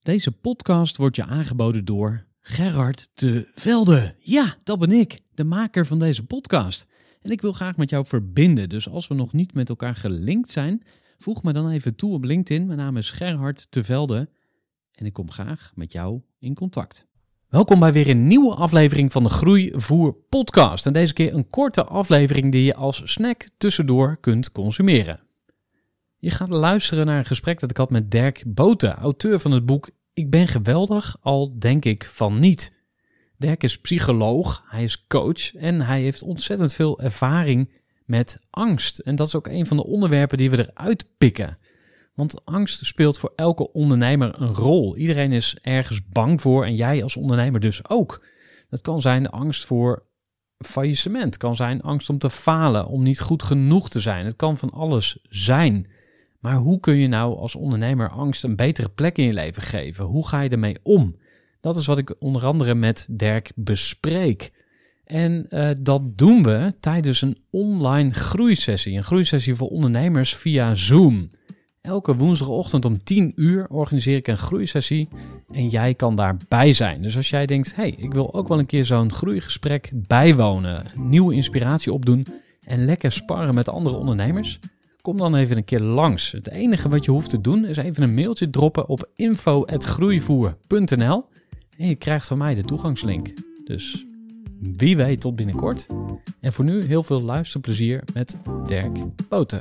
Deze podcast wordt je aangeboden door Gerard te Velde. Ja, dat ben ik, de maker van deze podcast. En ik wil graag met jou verbinden, dus als we nog niet met elkaar gelinkt zijn, voeg me dan even toe op LinkedIn. Mijn naam is Gerard te Velde en ik kom graag met jou in contact. Welkom bij weer een nieuwe aflevering van de Groeivoer podcast. En deze keer een korte aflevering die je als snack tussendoor kunt consumeren. Je gaat luisteren naar een gesprek dat ik had met Dirk Bothe, auteur van het boek Ik ben geweldig, al denk ik van niet. Dirk is psycholoog, hij is coach en hij heeft ontzettend veel ervaring met angst. En dat is ook een van de onderwerpen die we eruit pikken. Want angst speelt voor elke ondernemer een rol. Iedereen is ergens bang voor en jij als ondernemer dus ook. Dat kan zijn de angst voor faillissement, het kan zijn angst om te falen, om niet goed genoeg te zijn. Het kan van alles zijn. Maar hoe kun je nou als ondernemer angst een betere plek in je leven geven? Hoe ga je ermee om? Dat is wat ik onder andere met Dirk bespreek. En dat doen we tijdens een online groeisessie. Een groeisessie voor ondernemers via Zoom. Elke woensdagochtend om 10 uur organiseer ik een groeisessie en jij kan daarbij zijn. Dus als jij denkt, hey, ik wil ook wel een keer zo'n groeigesprek bijwonen, nieuwe inspiratie opdoen en lekker sparren met andere ondernemers, kom dan even een keer langs. Het enige wat je hoeft te doen is even een mailtje droppen op info@groeivoer.nl en je krijgt van mij de toegangslink. Dus wie weet tot binnenkort. En voor nu heel veel luisterplezier met Dirk Bothe.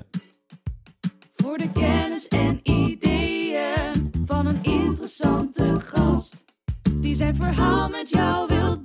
Voor de kennis en ideeën van een interessante gast die zijn verhaal met jou wil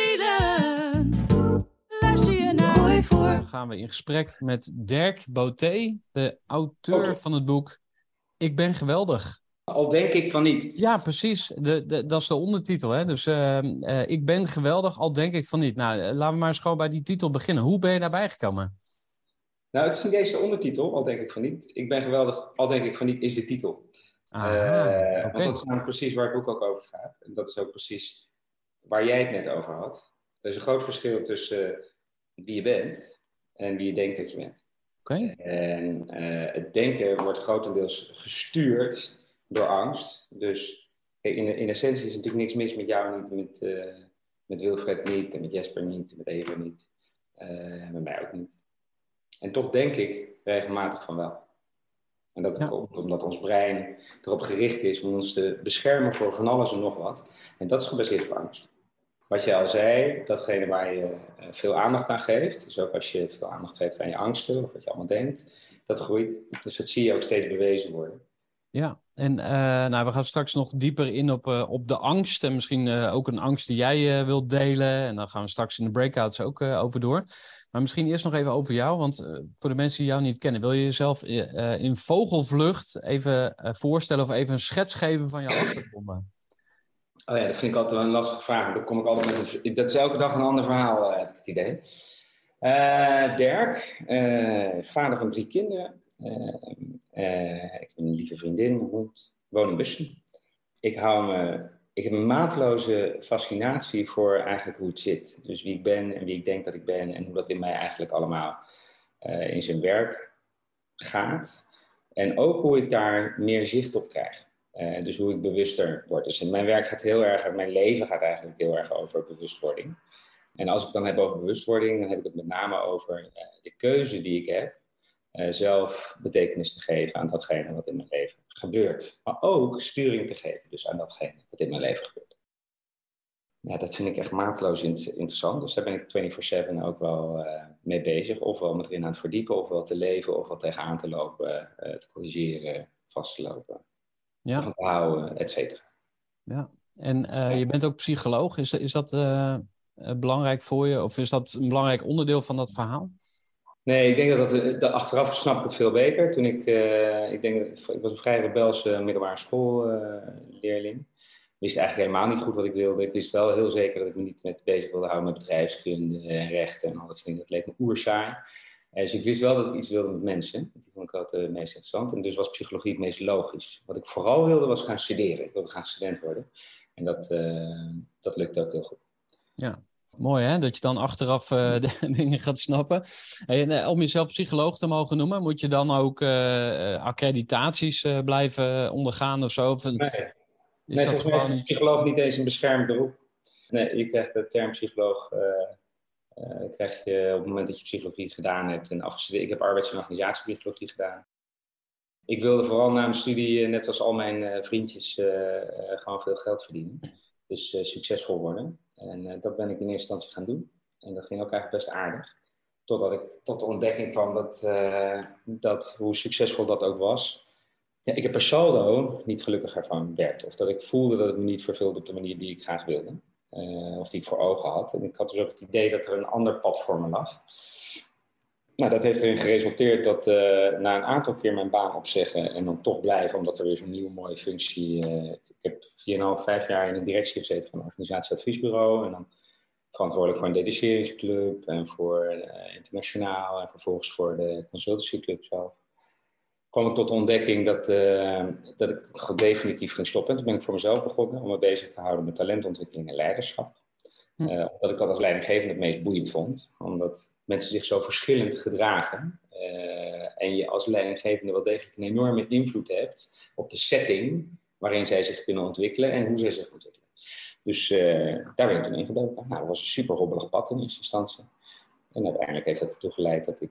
delen. Luister je naar Groeivoer. Dan gaan we in gesprek met Dirk Bothe, de auteur van het boek Ik ben geweldig. Al denk ik van niet. Ja, precies. Dat is de ondertitel. Hè? Dus ik ben geweldig, al denk ik van niet. Nou, laten we maar eens gewoon bij die titel beginnen. Hoe ben je daarbij gekomen? Nou, het is niet deze ondertitel, al denk ik van niet. Ik ben geweldig, al denk ik van niet, is de titel. Okay. Want dat is namelijk precies waar het boek ook over gaat. En dat is ook precies waar jij het net over had. Er is een groot verschil tussen wie je bent en wie je denkt dat je bent. Okay. En het denken wordt grotendeels gestuurd door angst. Dus in essentie is natuurlijk niks mis met jou niet, met Wilfred niet, en met Jesper niet, en met Eva niet. Met mij ook niet. En toch denk ik regelmatig van wel. En dat komt omdat ons brein erop gericht is om ons te beschermen voor van alles en nog wat. En dat is gebaseerd op angst. Wat je al zei, datgene waar je veel aandacht aan geeft. Dus ook als je veel aandacht geeft aan je angsten of wat je allemaal denkt. Dat groeit. Dus dat zie je ook steeds bewezen worden. Ja, en we gaan straks nog dieper in op de angst. En misschien ook een angst die jij wilt delen. En dan gaan we straks in de breakouts ook over door. Maar misschien eerst nog even over jou. Want voor de mensen die jou niet kennen, wil je jezelf in vogelvlucht even voorstellen of even een schets geven van jouw achtergronden? Oh ja, dat vind ik altijd wel een lastige vraag. Dan kom ik altijd met dat is elke dag een ander verhaal, heb ik het idee. Dirk, vader van 3 kinderen. Ik heb een lieve vriendin, een hond, woon in Bussen. Ik heb een mateloze fascinatie voor eigenlijk hoe het zit. Dus wie ik ben en wie ik denk dat ik ben en hoe dat in mij eigenlijk allemaal in zijn werk gaat. En ook hoe ik daar meer zicht op krijg. Dus hoe ik bewuster word. Dus mijn werk gaat mijn leven gaat eigenlijk heel erg over bewustwording. En als ik het dan heb over bewustwording, dan heb ik het met name over de keuze die ik heb. Zelf betekenis te geven aan datgene wat in mijn leven gebeurt. Maar ook sturing te geven dus aan datgene wat in mijn leven gebeurt. Ja, dat vind ik echt mateloos interessant. Dus daar ben ik 24/7 ook wel mee bezig. Ofwel me erin aan het verdiepen, ofwel te leven, ofwel tegenaan te lopen, te corrigeren, vast te lopen, te houden, et cetera. Ja, en je bent ook psycholoog. Is dat belangrijk voor je? Of is dat een belangrijk onderdeel van dat verhaal? Nee, ik denk dat achteraf snap ik het veel beter. Toen ik was een vrij rebelse middelbare schoolleerling. Ik wist eigenlijk helemaal niet goed wat ik wilde. Ik wist wel heel zeker dat ik me niet bezig wilde houden met bedrijfskunde en rechten en al dat soort dingen. Dat leek me oerzaai. Dus ik wist wel dat ik iets wilde met mensen. Die vond ik dat het meest interessant. En dus was psychologie het meest logisch. Wat ik vooral wilde was gaan studeren. Ik wilde graag student worden. En dat lukte ook heel goed. Ja. Mooi hè, dat je dan achteraf de dingen gaat snappen. En om jezelf psycholoog te mogen noemen, moet je dan ook accreditaties blijven ondergaan of zo? Nee. Is Nee, dat volgens mij gewoon is iets... psycholoog niet eens een beschermd beroep. Nee, je krijgt de term psycholoog... krijg je op het moment dat je psychologie gedaan hebt en afgestudeerd. Ik heb arbeids- en organisatiepsychologie gedaan. Ik wilde vooral na mijn studie, net als al mijn vriendjes, gewoon veel geld verdienen. Dus succesvol worden. En dat ben ik in eerste instantie gaan doen. En dat ging ook eigenlijk best aardig. Totdat ik tot de ontdekking kwam dat hoe succesvol dat ook was. Ja, ik er per saldo niet gelukkiger van werd. Of dat ik voelde dat het me niet vervulde op de manier die ik graag wilde. Of die ik voor ogen had. En ik had dus ook het idee dat er een ander pad voor me lag. Nou, dat heeft erin geresulteerd dat na een aantal keer mijn baan opzeggen en dan toch blijven, omdat er weer zo'n nieuwe mooie functie... ik heb 4,5, 5 jaar in de directie gezeten van een organisatieadviesbureau en dan verantwoordelijk voor een detacheringsclub en voor internationaal en vervolgens voor de consultancyclub zelf. Kwam ik tot de ontdekking dat ik definitief ging stoppen. En toen ben ik voor mezelf begonnen om me bezig te houden met talentontwikkeling en leiderschap. Omdat ik dat als leidinggevende het meest boeiend vond. Omdat mensen zich zo verschillend gedragen. En je als leidinggevende wel degelijk een enorme invloed hebt op de setting waarin zij zich kunnen ontwikkelen en hoe zij zich ontwikkelen. Dus daar ben ik toen ingedoken. Nou, dat was een super hobbelig pad in eerste instantie. En uiteindelijk heeft dat ertoe geleid dat ik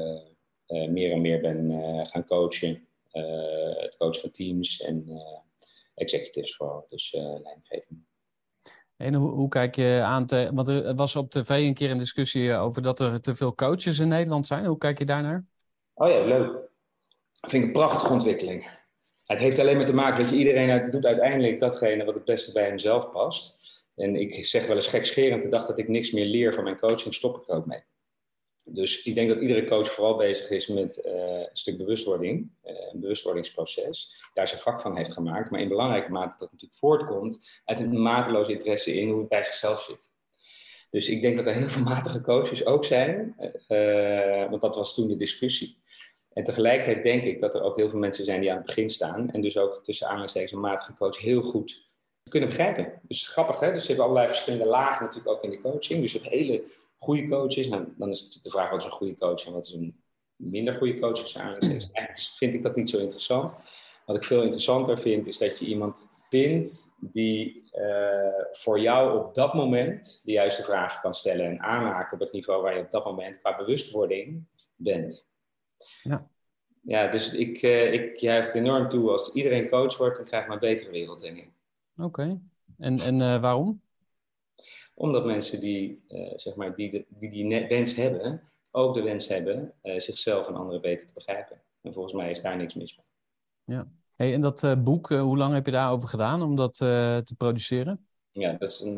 meer en meer ben gaan coachen. Het coachen van teams en executives vooral, dus leidinggevenden. En hoe kijk je aan want er was op tv een keer een discussie over dat er te veel coaches in Nederland zijn. Hoe kijk je daarnaar? Oh ja, leuk. Dat vind ik een prachtige ontwikkeling. Het heeft alleen maar te maken dat iedereen doet uiteindelijk datgene wat het beste bij hemzelf past. En ik zeg wel eens gekscherend, de dag dat ik niks meer leer van mijn coaching, stop ik er ook mee. Dus ik denk dat iedere coach vooral bezig is met een stuk bewustwording, een bewustwordingsproces. Daar zijn vak van heeft gemaakt, maar in belangrijke mate dat natuurlijk voortkomt uit een mateloos interesse in hoe het bij zichzelf zit. Dus ik denk dat er heel veel matige coaches ook zijn, want dat was toen de discussie. En tegelijkertijd denk ik dat er ook heel veel mensen zijn die aan het begin staan en dus ook tussen aanhalingstekens een matige coach heel goed kunnen begrijpen. Dus grappig, hè? Dus je hebt allerlei verschillende lagen natuurlijk ook in de coaching. Dus je hebt hele goede coaches. Nou, dan is het natuurlijk de vraag, wat is een goede coach en wat is een minder goede coach? Eigenlijk vind ik dat niet zo interessant. Wat ik veel interessanter vind, is dat je iemand vindt die voor jou op dat moment de juiste vragen kan stellen en aanhaakt op het niveau waar je op dat moment qua bewustwording bent. Ja, dus ik juich het enorm toe. Als iedereen coach wordt, dan krijg je een betere wereld, denk ik. Oké. En waarom? Omdat mensen die wens hebben, ook de wens hebben zichzelf en anderen beter te begrijpen. En volgens mij is daar niks mis mee. Ja. Hey, en dat boek, hoe lang heb je daarover gedaan om dat te produceren? Ja, dat is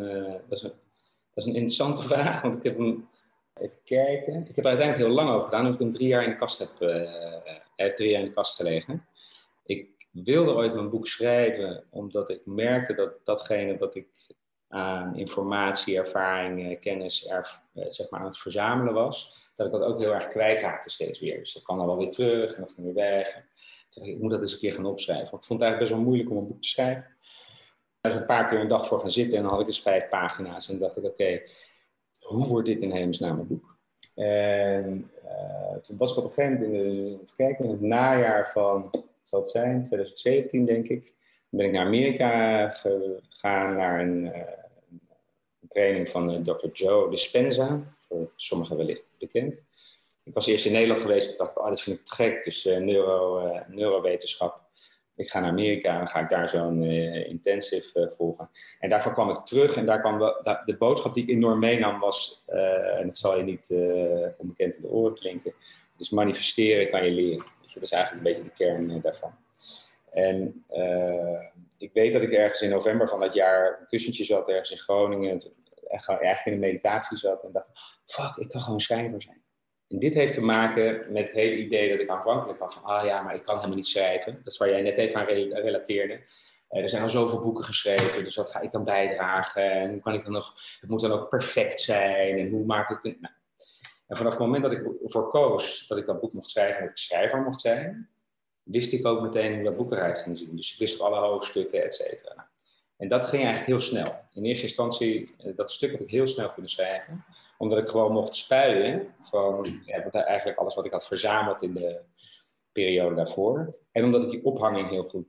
een interessante vraag, want ik heb hem... Even kijken. Ik heb er uiteindelijk heel lang over gedaan, omdat ik hem 3 jaar in de kast heb. Hij heeft 3 jaar in de kast gelegen. Ik wilde ooit mijn boek schrijven, omdat ik merkte dat datgene wat ik aan informatie, ervaring, kennis zeg maar aan het verzamelen was, dat ik dat ook heel erg kwijtraakte steeds weer. Dus dat kwam dan wel weer terug en dat ging weer weg. Toen dacht ik moet dat eens een keer gaan opschrijven. Want ik vond het eigenlijk best wel moeilijk om een boek te schrijven. Daar is een paar keer een dag voor gaan zitten en dan had ik dus 5 pagina's. En dacht ik, oké, hoe wordt dit in hemelsnaam een boek? En toen was ik op een gegeven moment in het najaar van, wat zal het zijn, 2017 denk ik. Toen ben ik naar Amerika gegaan, naar een training van Dr. Joe Dispenza. Voor sommigen wellicht bekend. Ik was eerst in Nederland geweest en dacht ik, dit vind ik te gek. Dus neurowetenschap. Ik ga naar Amerika en dan ga ik daar zo'n intensive volgen. En daarvan kwam ik terug en daar kwam de boodschap die ik enorm meenam was, en dat zal je niet onbekend in de oren klinken, dus manifesteren kan je leren. Weet je, dat is eigenlijk een beetje de kern daarvan. En ik weet dat ik ergens in november van dat jaar op een kussentje zat, ergens in Groningen, eigenlijk in een meditatie zat en dacht, fuck, ik kan gewoon schrijver zijn. En dit heeft te maken met het hele idee dat ik aanvankelijk had van, maar ik kan helemaal niet schrijven. Dat is waar jij net even aan relateerde. Er zijn al zoveel boeken geschreven, dus wat ga ik dan bijdragen? En hoe kan ik dan nog, het moet dan ook perfect zijn. En hoe maak ik het? Nou. En vanaf het moment dat ik ervoor koos dat ik dat boek mocht schrijven en dat ik schrijver mocht zijn, wist ik ook meteen hoe dat boek eruit ging zien. Dus ik wist alle hoofdstukken, et cetera. Nou. En dat ging eigenlijk heel snel. In eerste instantie, dat stuk heb ik heel snel kunnen schrijven. Omdat ik gewoon mocht spuien van eigenlijk alles wat ik had verzameld in de periode daarvoor. En omdat ik die ophanging heel goed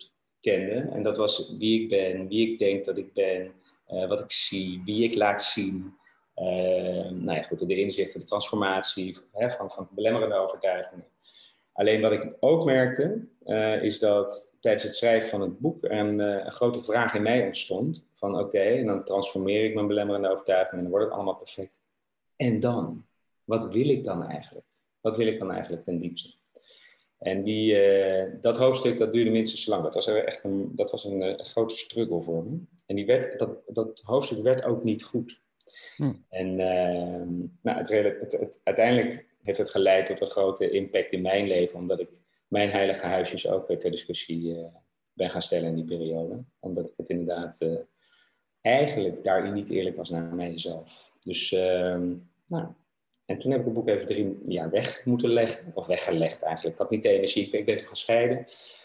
kende. En dat was wie ik ben, wie ik denk dat ik ben, wat ik zie, wie ik laat zien. De inzichten, de transformatie van belemmerende overtuigingen. Alleen wat ik ook merkte, is dat tijdens het schrijven van het boek een grote vraag in mij ontstond. Van oké, en dan transformeer ik mijn belemmerende overtuigingen en dan wordt het allemaal perfect. En dan? Wat wil ik dan eigenlijk? Wat wil ik dan eigenlijk ten diepste? En dat hoofdstuk, dat duurde minstens lang. Dat was een grote struggle voor me. En dat hoofdstuk werd ook niet goed. En uiteindelijk heeft het geleid tot een grote impact in mijn leven. Omdat ik mijn heilige huisjes ook ter discussie ben gaan stellen in die periode. Omdat ik het inderdaad eigenlijk daarin niet eerlijk was naar mijzelf. Dus en toen heb ik het boek even 3 jaar weg moeten leggen. Of weggelegd eigenlijk. Ik had niet de energie. Ik ben toen gescheiden.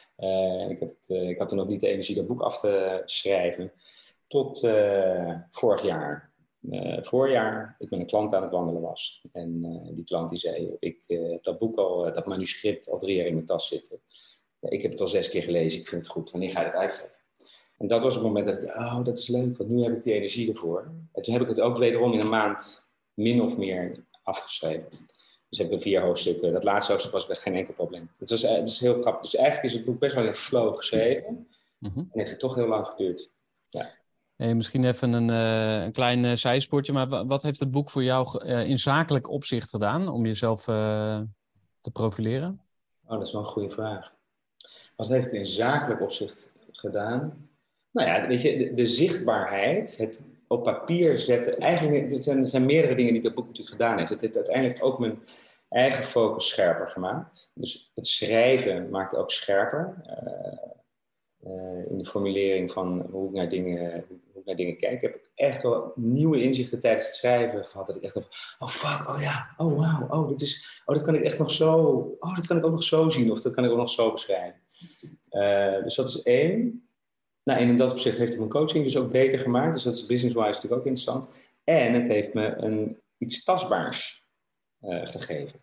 Ik had toen ook niet de energie dat boek af te schrijven. Tot vorig jaar. Voorjaar, ik met een klant aan het wandelen was. En die klant die zei, ik heb dat boek dat manuscript al 3 jaar in mijn tas zitten. Ik heb het al 6 keer gelezen, ik vind het goed. Wanneer ga je het uitgeven? En dat was het moment dat ik dat is leuk, want nu heb ik die energie ervoor. En toen heb ik het ook wederom in een maand min of meer afgeschreven. Dus heb ik 4 hoofdstukken. Dat laatste hoofdstuk was echt geen enkel probleem. Het is heel grappig. Dus eigenlijk is het boek best wel in flow geschreven. En heeft het toch heel lang geduurd. Ja. Hey, misschien even een klein zijspoortje, maar wat heeft het boek voor jou in zakelijk opzicht gedaan om jezelf te profileren? Dat is wel een goede vraag. Wat heeft het in zakelijk opzicht gedaan? Nou ja, weet je, de zichtbaarheid, het op papier zetten. Eigenlijk er zijn meerdere dingen die dat boek natuurlijk gedaan heeft. Het heeft uiteindelijk ook mijn eigen focus scherper gemaakt. Dus het schrijven maakt ook scherper. In de formulering van hoe ik naar dingen kijk. Heb ik echt wel nieuwe inzichten tijdens het schrijven gehad. Dat ik echt dacht, oh fuck, oh ja, oh wauw, dat kan ik echt nog zo, dat kan ik ook nog zo zien. Of dat kan ik ook nog zo beschrijven. Dus dat is 1. Nou, en in dat opzicht heeft het mijn coaching dus ook beter gemaakt. Dus dat is business-wise natuurlijk ook interessant. En het heeft me iets tastbaars gegeven.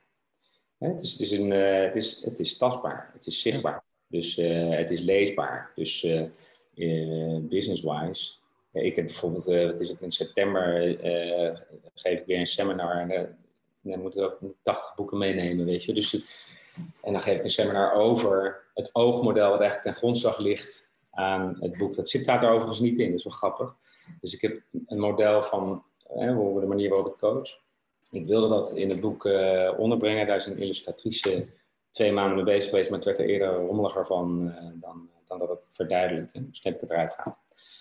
Het is tastbaar. Het is zichtbaar. Dus het is leesbaar. Dus business-wise. Ik heb bijvoorbeeld, in september geef ik weer een seminar. En dan moet ik ook 80 boeken meenemen, weet je. Dus, en dan geef ik een seminar over het oogmodel wat eigenlijk ten grondslag ligt aan het boek. Dat staat er overigens niet in, dat is wel grappig. Dus ik heb een model van de manier waarop ik coach. Ik wilde dat in het boek onderbrengen. Daar is een illustratrice 2 maanden mee bezig geweest, maar het werd er eerder rommeliger van dan dat het verduidelijkt. Dus heb ik het eruit gehaald.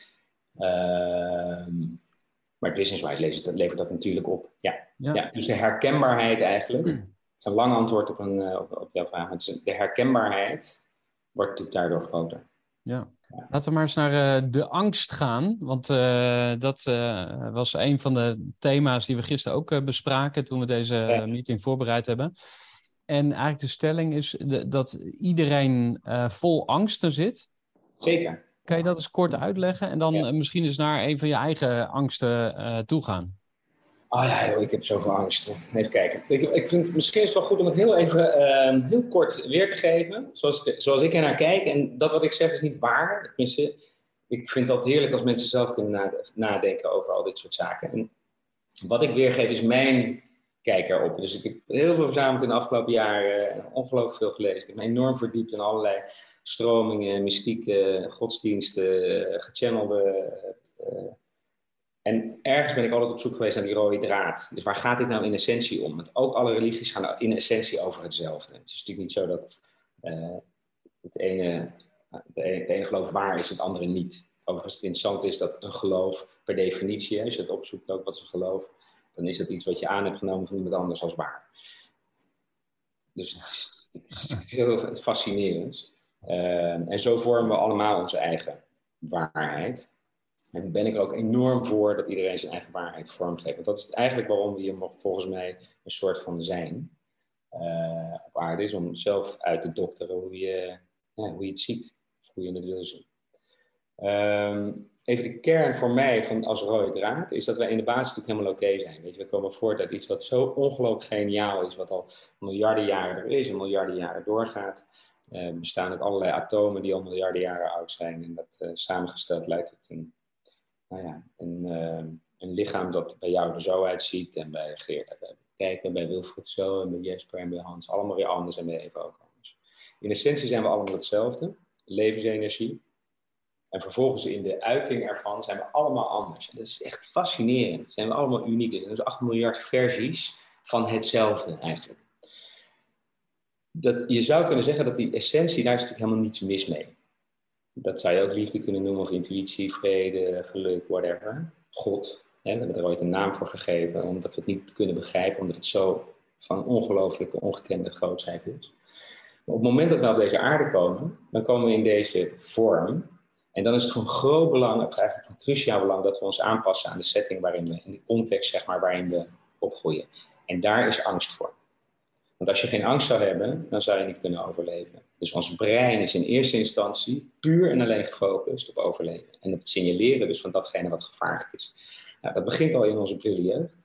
Maar business-wise levert dat natuurlijk op. Ja, dus de herkenbaarheid eigenlijk. Het is een lang antwoord op jouw vraag. De herkenbaarheid wordt natuurlijk daardoor groter. Ja. Laten we maar eens naar de angst gaan. Want dat was een van de thema's die we gisteren ook bespraken toen we deze meeting voorbereid hebben. En eigenlijk de stelling is dat iedereen vol angsten zit. Zeker. Kan je dat eens kort uitleggen? En dan misschien eens naar een van je eigen angsten toe gaan. Ik heb zoveel angsten. Even kijken. Ik vind misschien is het wel goed om het heel even heel kort weer te geven. Zoals ik er naar kijk. En dat wat ik zeg is niet waar. Tenminste, ik vind dat heerlijk als mensen zelf kunnen nadenken over al dit soort zaken. En wat ik weergeef is mijn kijk erop. Dus ik heb heel veel verzameld in de afgelopen jaren. Ongelooflijk veel gelezen. Ik heb me enorm verdiept in allerlei stromingen, mystieke, godsdiensten, gechannelde. En ergens ben ik altijd op zoek geweest naar die rode draad. Dus waar gaat dit nou in essentie om? Want ook alle religies gaan in essentie over hetzelfde. Het is natuurlijk niet zo dat het ene geloof waar is, het andere niet. Overigens, het interessante is dat een geloof per definitie, als je het opzoekt ook wat is een geloof, dan is dat iets wat je aan hebt genomen van iemand anders als waar. Dus het is heel fascinerend. En zo vormen we allemaal onze eigen waarheid. En ben ik er ook enorm voor dat iedereen zijn eigen waarheid vormgeeft. Want dat is eigenlijk waarom we hier volgens mij een soort van zijn op aarde is. Om zelf uit te dokteren hoe je het ziet. Of hoe je het wil zien. Even de kern voor mij van als rode draad is dat wij in de basis natuurlijk helemaal oké zijn. Weet je, we komen voort uit iets wat zo ongelooflijk geniaal is. Wat al miljarden jaren er is en miljarden jaren doorgaat. bestaan uit allerlei atomen die al miljarden jaren oud zijn. En dat samengesteld leidt tot een lichaam dat bij jou er zo uitziet. En bij Geert, bij Kijken, bij Wilfried zo. En bij Jesper en bij Hans. Allemaal weer anders en bij Eva ook anders. In essentie zijn we allemaal hetzelfde. Levensenergie. En vervolgens in de uiting ervan zijn we allemaal anders. En dat is echt fascinerend. Zijn we allemaal uniek. Er zijn dus 8 miljard versies van hetzelfde eigenlijk. Je zou kunnen zeggen dat die essentie, daar is natuurlijk helemaal niets mis mee. Dat zou je ook liefde kunnen noemen, of intuïtie, vrede, geluk, whatever. God, we hebben er ooit een naam voor gegeven, omdat we het niet kunnen begrijpen, omdat het zo van ongelooflijke, ongekende grootsheid is. Maar op het moment dat we op deze aarde komen, dan komen we in deze vorm. En dan is het van groot belang, of eigenlijk van cruciaal belang, dat we ons aanpassen aan de setting waarin we, in de context zeg maar, waarin we opgroeien. En daar is angst voor. Want als je geen angst zou hebben, dan zou je niet kunnen overleven. Dus ons brein is in eerste instantie puur en alleen gefocust op overleven. En op het signaleren dus van datgene wat gevaarlijk is. Nou, dat begint al in onze prille jeugd.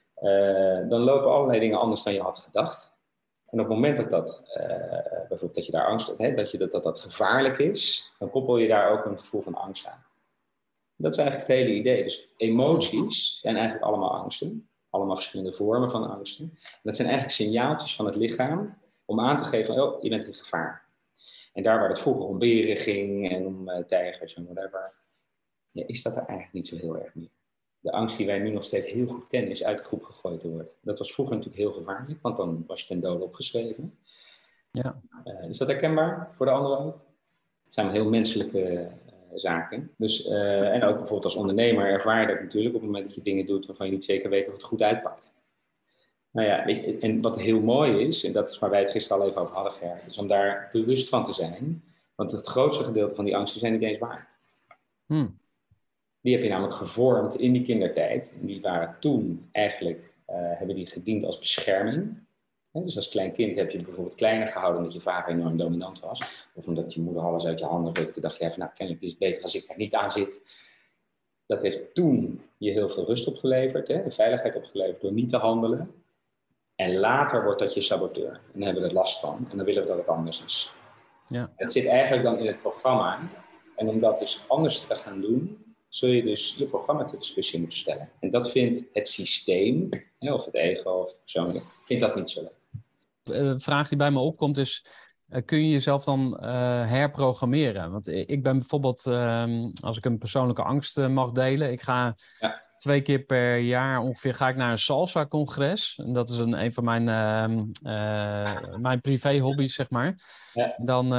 Dan lopen allerlei dingen anders dan je had gedacht. En op het moment bijvoorbeeld dat je daar angst hebt, dat gevaarlijk is, dan koppel je daar ook een gevoel van angst aan. Dat is eigenlijk het hele idee. Dus emoties zijn eigenlijk allemaal angsten. Allemaal verschillende vormen van angsten. En dat zijn eigenlijk signaaltjes van het lichaam om aan te geven van, je bent in gevaar. En daar waar het vroeger om beren ging en om tijgers en whatever, is dat er eigenlijk niet zo heel erg meer. De angst die wij nu nog steeds heel goed kennen is uit de groep gegooid te worden. Dat was vroeger natuurlijk heel gevaarlijk, want dan was je ten dode opgeschreven. Ja. Is dat herkenbaar voor de anderen ook? Het zijn heel menselijke zaken. Dus, en ook bijvoorbeeld als ondernemer ervaar je dat natuurlijk op het moment dat je dingen doet waarvan je niet zeker weet of het goed uitpakt. Nou ja, en wat heel mooi is, en dat is waar wij het gisteren al even over hadden, Gerrit, is om daar bewust van te zijn. Want het grootste gedeelte van die angsten zijn niet eens waar. Die heb je namelijk gevormd in die kindertijd. En die waren toen eigenlijk, hebben die gediend als bescherming. Dus als klein kind heb je bijvoorbeeld kleiner gehouden omdat je vader enorm dominant was. Of omdat je moeder alles uit je handen rukte. Dacht je even, kennelijk is het beter als ik daar niet aan zit. Dat heeft toen je heel veel rust opgeleverd. De veiligheid opgeleverd door niet te handelen. En later wordt dat je saboteur. En dan hebben we er last van. En dan willen we dat het anders is. Ja. Het zit eigenlijk dan in het programma. En om dat dus anders te gaan doen, zul je dus je programma ter discussie moeten stellen. En dat vindt het systeem, of het ego of het persoonlijke, vindt dat niet zo leuk. Een vraag die bij me opkomt is, kun je jezelf dan herprogrammeren? Want ik ben bijvoorbeeld, als ik een persoonlijke angst mag delen, ik ga 2 keer per jaar ongeveer ga ik naar een salsa-congres. En dat is een van mijn privé-hobby's, zeg maar. Ja.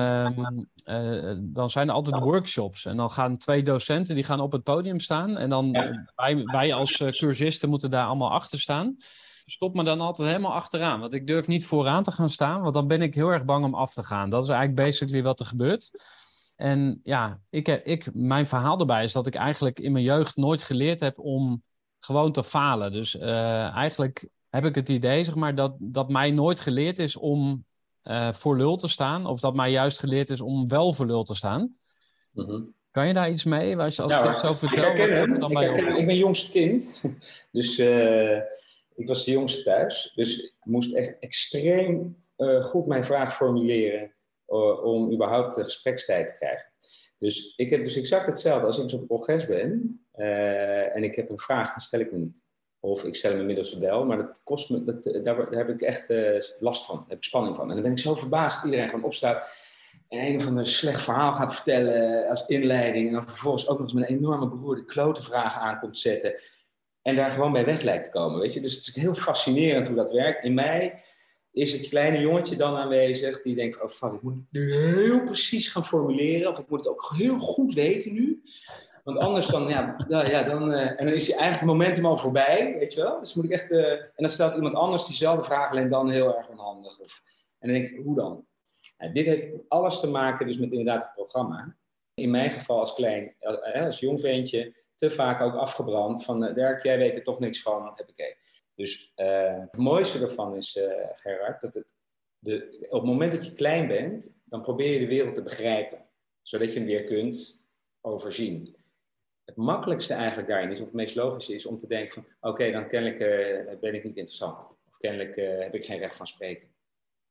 Dan zijn er altijd workshops. En dan gaan 2 docenten, die gaan op het podium staan. En dan wij als cursisten moeten daar allemaal achter staan. Stop me dan altijd helemaal achteraan. Want ik durf niet vooraan te gaan staan. Want dan ben ik heel erg bang om af te gaan. Dat is eigenlijk basically wat er gebeurt. En ja, mijn verhaal erbij is dat ik eigenlijk in mijn jeugd nooit geleerd heb om gewoon te falen. Dus eigenlijk heb ik het idee, zeg maar, dat mij nooit geleerd is om voor lul te staan. Of dat mij juist geleerd is om wel voor lul te staan. Mm-hmm. Kan je daar iets mee? Als ik het zo vertel, wat er dan bij op? Ik ben jongste kind. Dus ik was de jongste thuis. Dus ik moest echt extreem goed mijn vraag formuleren om überhaupt de gesprekstijd te krijgen. Dus ik heb dus exact hetzelfde. Als ik op een congres ben en ik heb een vraag, dan stel ik hem niet. Of ik stel hem inmiddels wel, maar dat kost me, daar heb ik echt last van. Daar heb ik spanning van. En dan ben ik zo verbaasd dat iedereen gewoon opstaat en een of ander slecht verhaal gaat vertellen als inleiding. En dan vervolgens ook nog eens met een enorme beroerde klote vragen aankomt zetten. En daar gewoon mee weg lijkt te komen, weet je. Dus het is heel fascinerend hoe dat werkt. In mij is het kleine jongetje dan aanwezig die denkt van, oh fuck, ik moet het nu heel precies gaan formuleren. Of ik moet het ook heel goed weten nu. Want anders dan, en dan is eigenlijk het momentum al voorbij, weet je wel. Dus moet ik echt, en dan stelt iemand anders diezelfde vraag, alleen dan heel erg onhandig. En dan denk ik, hoe dan? Nou, dit heeft alles te maken dus met inderdaad het programma. In mijn geval als jong ventje, te vaak ook afgebrand van, Dirk, jij weet er toch niks van, heb ik. Dus het mooiste ervan is, Gerard, dat op het moment dat je klein bent, dan probeer je de wereld te begrijpen. Zodat je hem weer kunt overzien. Het makkelijkste eigenlijk daarin is, of het meest logische is, om te denken van, oké, dan kennelijk ben ik niet interessant. Of kennelijk heb ik geen recht van spreken.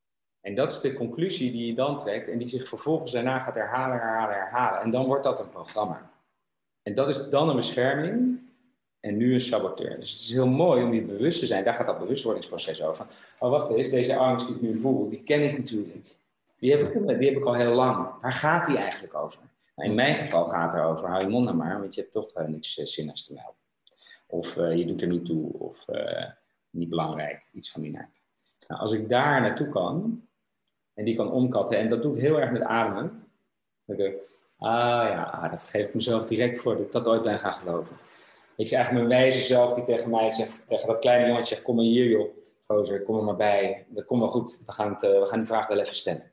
En dat is de conclusie die je dan trekt en die zich vervolgens daarna gaat herhalen. En dan wordt dat een programma. En dat is dan een bescherming en nu een saboteur. Dus het is heel mooi om je bewust te zijn. Daar gaat dat bewustwordingsproces over. Oh, wacht eens, deze angst die ik nu voel, die ken ik natuurlijk. Die heb ik al heel lang. Waar gaat die eigenlijk over? Nou, in mijn geval gaat het erover, hou je mond nou maar, want je hebt toch niks zinnigs te melden. Of je doet er niet toe, of niet belangrijk, iets van die naart. Nou, als ik daar naartoe kan, en die kan omkatten, en dat doe ik heel erg met ademen. Dan denk ik, dat geef ik mezelf direct voor dat ik dat ooit ben gaan geloven. Ik zie eigenlijk mijn wijze zelf die tegen mij zegt, tegen dat kleine jongetje zegt, kom maar hier joh, gozer, kom er maar bij. Dat komt wel goed, we gaan die vraag wel even stellen.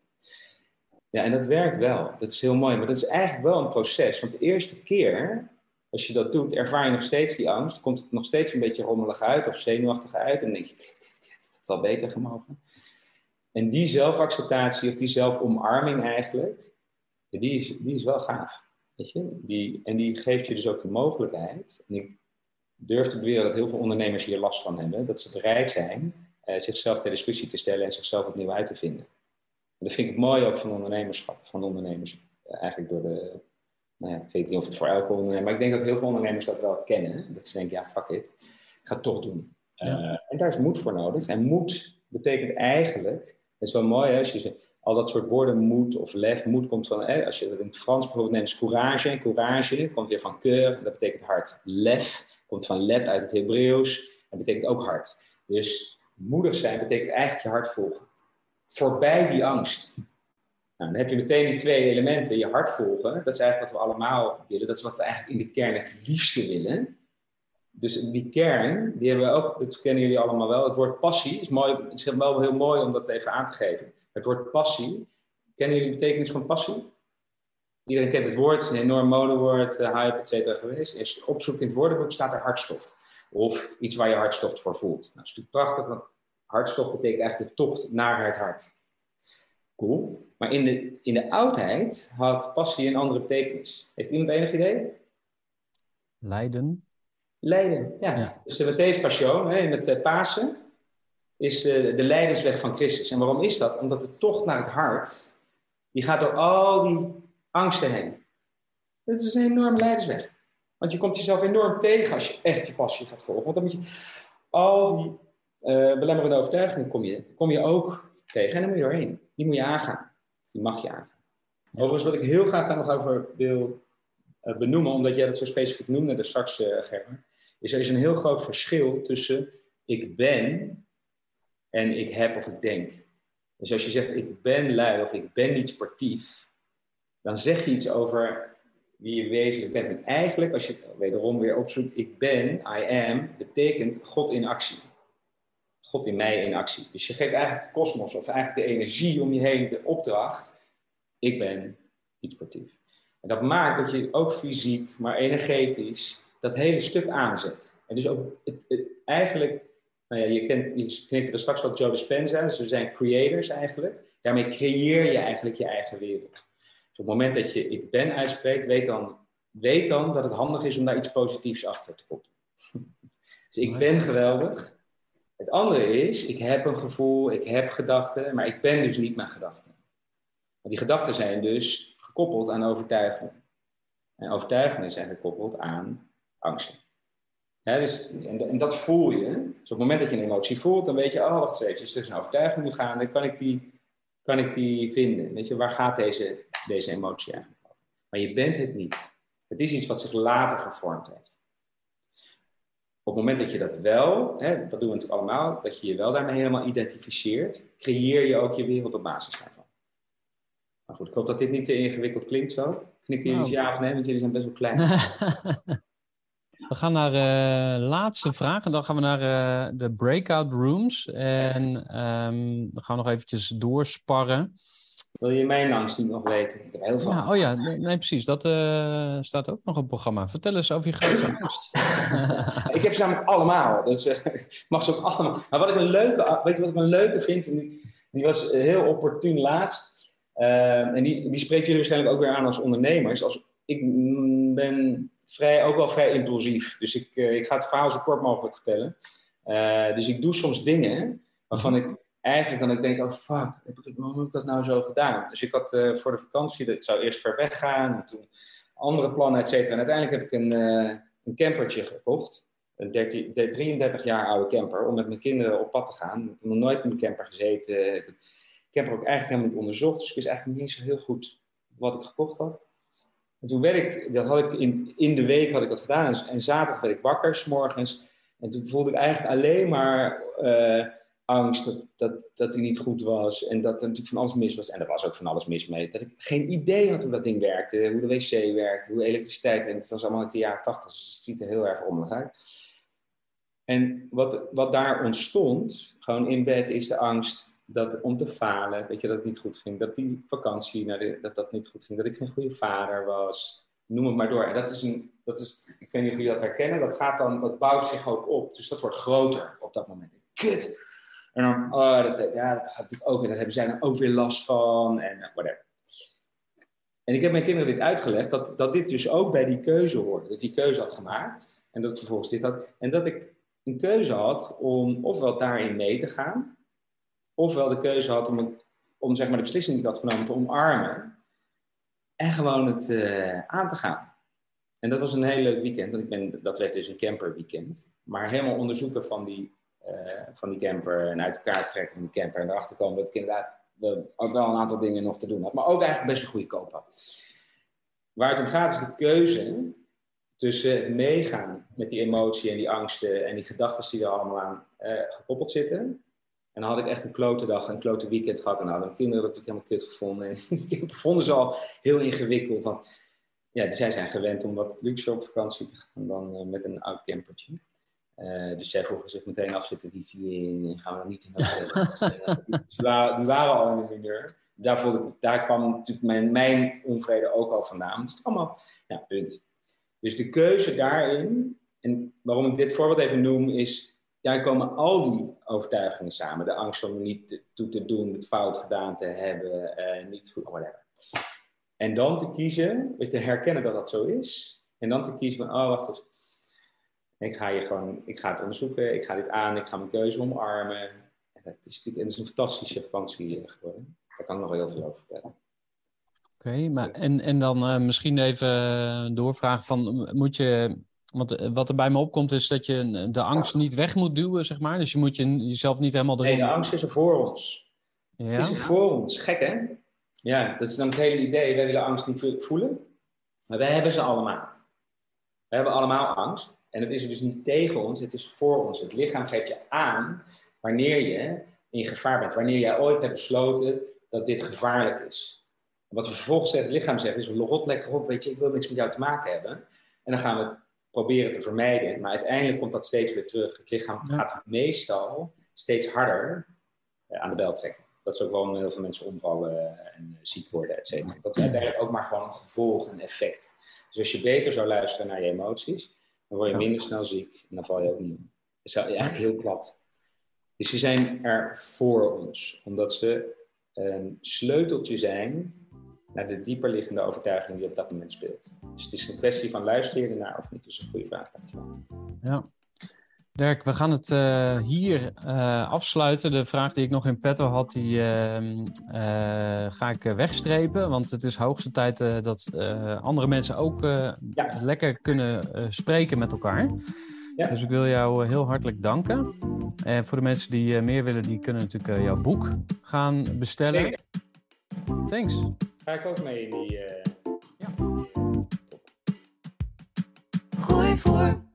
Ja, en dat werkt wel. Dat is heel mooi, maar dat is eigenlijk wel een proces. Want de eerste keer, als je dat doet, ervaar je nog steeds die angst. Komt het nog steeds een beetje rommelig uit of zenuwachtig uit. En dan denk je, dat had wel beter gemogen. En die zelfacceptatie of die zelfomarming eigenlijk, die is wel gaaf. Weet je? Die geeft je dus ook de mogelijkheid. En ik durf te beweren dat heel veel ondernemers hier last van hebben. Dat ze bereid zijn zichzelf ter discussie te stellen en zichzelf opnieuw uit te vinden. En dat vind ik mooi ook van ondernemerschap. Van ondernemers eigenlijk door de... Nou ja, ik weet niet of het voor elke ondernemer... Maar ik denk dat heel veel ondernemers dat wel kennen. Dat ze denken, ja, fuck it. Ik ga het toch doen. Ja. En daar is moed voor nodig. En moed betekent eigenlijk... Het is wel mooi, hè, als je al dat soort woorden, moed of lef, moed komt van, als je dat in het Frans bijvoorbeeld neemt, is courage. En courage komt weer van cœur, dat betekent hart. Lef komt van lep uit het Hebreeuws, dat betekent ook hart. Dus moedig zijn betekent eigenlijk je hart volgen. Voorbij die angst. Nou, dan heb je meteen die twee elementen, je hart volgen. Dat is eigenlijk wat we allemaal willen, dat is wat we eigenlijk in de kern het liefste willen. Dus die kern, die hebben we ook, dat kennen jullie allemaal wel. Het woord passie is mooi, het is wel heel mooi om dat even aan te geven. Het woord passie, kennen jullie de betekenis van passie? Iedereen kent het woord, het is een enorm modewoord, hype, et cetera geweest. Als je opzoekt in het woordenboek staat er hartstocht. Of iets waar je hartstocht voor voelt. Nou, dat is natuurlijk prachtig, want hartstocht betekent eigenlijk de tocht naar het hart. Cool. Maar in de oudheid had passie een andere betekenis. Heeft iemand enig idee? Lijden, ja. Dus de Matthäus Passion, met Pasen, is de lijdensweg van Christus. En waarom is dat? Omdat de tocht naar het hart, die gaat door al die angsten heen. Dat is een enorme lijdensweg. Want je komt jezelf enorm tegen als je echt je passie gaat volgen. Want dan moet je al die belemmerende overtuigingen kom je ook tegen. En dan moet je doorheen. Die moet je aangaan. Die mag je aangaan. Overigens, wat ik heel graag daar nog over wil benoemen, omdat jij dat zo specifiek noemde daar straks, Gerben, is er is een heel groot verschil tussen ik ben en ik heb of ik denk. Dus als je zegt ik ben lui of ik ben niet sportief, dan zeg je iets over wie je wezenlijk bent. En eigenlijk, als je het wederom weer opzoekt, ik ben, I am, betekent God in actie. God in mij in actie. Dus je geeft eigenlijk de kosmos of eigenlijk de energie om je heen de opdracht, ik ben niet sportief. En dat maakt dat je ook fysiek, maar energetisch, dat hele stuk aanzet. En dus ook eigenlijk, nou ja, je knikt er straks wat Joe Dispenza, dus we zijn creators eigenlijk. Daarmee creëer je eigenlijk je eigen wereld. Dus op het moment dat je ik ben uitspreekt, weet dan dat het handig is om daar iets positiefs achter te koppelen. Dus ik ben geweldig. Het andere is, ik heb een gevoel, ik heb gedachten, maar ik ben dus niet mijn gedachten. Want die gedachten zijn dus gekoppeld aan overtuigingen. En overtuigingen zijn gekoppeld aan angsten. Ja, dus, en dat voel je. Dus op het moment dat je een emotie voelt, dan weet je, oh wacht eens even, is er een overtuiging nu gaande, kan ik die vinden? Weet je, waar gaat deze emotie eigenlijk over? Maar je bent het niet. Het is iets wat zich later gevormd heeft. Op het moment dat je dat wel, dat doen we natuurlijk allemaal, dat je je wel daarmee helemaal identificeert, creëer je ook je wereld op basis daarvan. Maar goed, ik hoop dat dit niet te ingewikkeld klinkt zo. Knikken jullie ja of nee, want jullie zijn best wel klein. We gaan naar de laatste vraag en dan gaan we naar de breakout rooms. En dan gaan we nog eventjes doorsparren. Wil je mijn angst niet nog weten? Ik heb heel veel. Ja, nee, precies. Dat staat ook nog op het programma. Vertel eens over je grootste angst. Ik heb ze namelijk allemaal. Dus ik mag ze ook allemaal. Maar weet je wat ik een leuke vind? Die was heel opportun laatst. En die spreekt jullie waarschijnlijk ook weer aan als ondernemers. Ik ben ook wel vrij impulsief. Dus ik ga het verhaal zo kort mogelijk vertellen. Dus ik doe soms dingen waarvan ik eigenlijk dan ik denk, oh fuck, waarom heb ik dat nou zo gedaan? Dus ik had voor de vakantie, ik zou eerst ver weg gaan, en toen andere plannen, et cetera. En uiteindelijk heb ik een campertje gekocht. Een 33 jaar oude camper, om met mijn kinderen op pad te gaan. Ik heb nog nooit in een camper gezeten. Ik heb de camper ook eigenlijk helemaal niet onderzocht, dus ik wist eigenlijk niet zo heel goed wat ik gekocht had. En toen dat had ik in de week had ik dat gedaan. En zaterdag werd ik wakker, 's morgens. En toen voelde ik eigenlijk alleen maar angst dat hij niet goed was. En dat er natuurlijk van alles mis was. En er was ook van alles mis mee. Dat ik geen idee had hoe dat ding werkte. Hoe de wc werkte. Hoe elektriciteit werkte. Het was allemaal uit de jaren 80. Dus het ziet er heel erg rommelig uit. En wat daar ontstond, gewoon in bed, is de angst om te falen. Weet je, dat het niet goed ging. Dat die vakantie, dat niet goed ging. Dat ik geen goede vader was. Noem het maar door. En dat is, ik weet niet of jullie dat herkennen. Dat bouwt zich ook op. Dus dat wordt groter op dat moment. Kut! En dan, dat gaat natuurlijk ook. En daar hebben zij dan ook weer last van. En whatever. En ik heb mijn kinderen dit uitgelegd. Dat dit dus ook bij die keuze hoorde. Dat die keuze had gemaakt. En dat ik vervolgens dit had. En dat ik een keuze had om ofwel daarin mee te gaan. Ofwel de keuze had om zeg maar de beslissing die ik had genomen te omarmen. En gewoon het aan te gaan. En dat was een heel leuk weekend. Want dat werd dus een camperweekend. Maar helemaal onderzoeken van die camper. En uit elkaar trekken van die camper. En erachter komen dat ik inderdaad ook wel een aantal dingen nog te doen had. Maar ook eigenlijk best een goede koop had. Waar het om gaat is de keuze tussen meegaan met die emotie en die angsten. En die gedachten die er allemaal aan gekoppeld zitten. En dan had ik echt een klote dag, een klote weekend gehad. En dan hadden mijn kinderen dat natuurlijk helemaal kut gevonden. En die vonden ze al heel ingewikkeld. Want ja, zij zijn gewend om wat luxe op vakantie te gaan dan met een oud campertje. Dus zij vroegen zich meteen af, zitten die in en gaan we dan niet in dat die waren al in de mineur. Daar kwam natuurlijk mijn onvrede ook al vandaan. Dus het allemaal, punt. Dus de keuze daarin, en waarom ik dit voorbeeld even noem, is... Daar komen al die overtuigingen samen. De angst om er niet toe te doen, het fout gedaan te hebben, niet goed, whatever. En dan te kiezen, te herkennen dat dat zo is. En dan te kiezen van, wacht eens. Ik ga het onderzoeken, ik ga dit aan, ik ga mijn keuze omarmen. En het is een fantastische vakantie geworden. Daar kan ik nog wel heel veel over vertellen. Oké, maar en dan misschien even doorvragen van, moet je... Want wat er bij me opkomt is dat je de angst niet weg moet duwen, zeg maar. Dus je moet jezelf niet helemaal... Nee, de angst is er voor ons. Ja? Is er voor ons. Gek, hè? Ja, dat is dan het hele idee. Wij willen angst niet voelen. Maar wij hebben ze allemaal. We hebben allemaal angst. En het is er dus niet tegen ons, het is voor ons. Het lichaam geeft je aan wanneer je in gevaar bent. Wanneer jij ooit hebt besloten dat dit gevaarlijk is. Wat we vervolgens zeggen, het lichaam zegt is, rot lekker op, weet je, ik wil niks met jou te maken hebben. En dan gaan we het proberen te vermijden. Maar uiteindelijk komt dat steeds weer terug. Het lichaam gaat meestal steeds harder aan de bel trekken. Dat is ook waarom heel veel mensen omvallen en ziek worden, et cetera. Dat is uiteindelijk ook maar gewoon een gevolg, een effect. Dus als je beter zou luisteren naar je emoties, dan word je minder snel ziek en dan val je ook niet om. Dat is eigenlijk heel plat. Dus die zijn er voor ons, omdat ze een sleuteltje zijn naar de dieperliggende overtuiging die op dat moment speelt. Dus het is een kwestie van luister je ernaar of niet. Dat is een goede vraag. Dankjewel. Ja. Dirk, we gaan het hier afsluiten. De vraag die ik nog in petto had, die ga ik wegstrepen. Want het is hoogste tijd dat andere mensen ook lekker kunnen spreken met elkaar. Ja. Dus ik wil jou heel hartelijk danken. En voor de mensen die meer willen, die kunnen natuurlijk jouw boek gaan bestellen. Thanks. Ga ik ook mee in die... Gooi voor.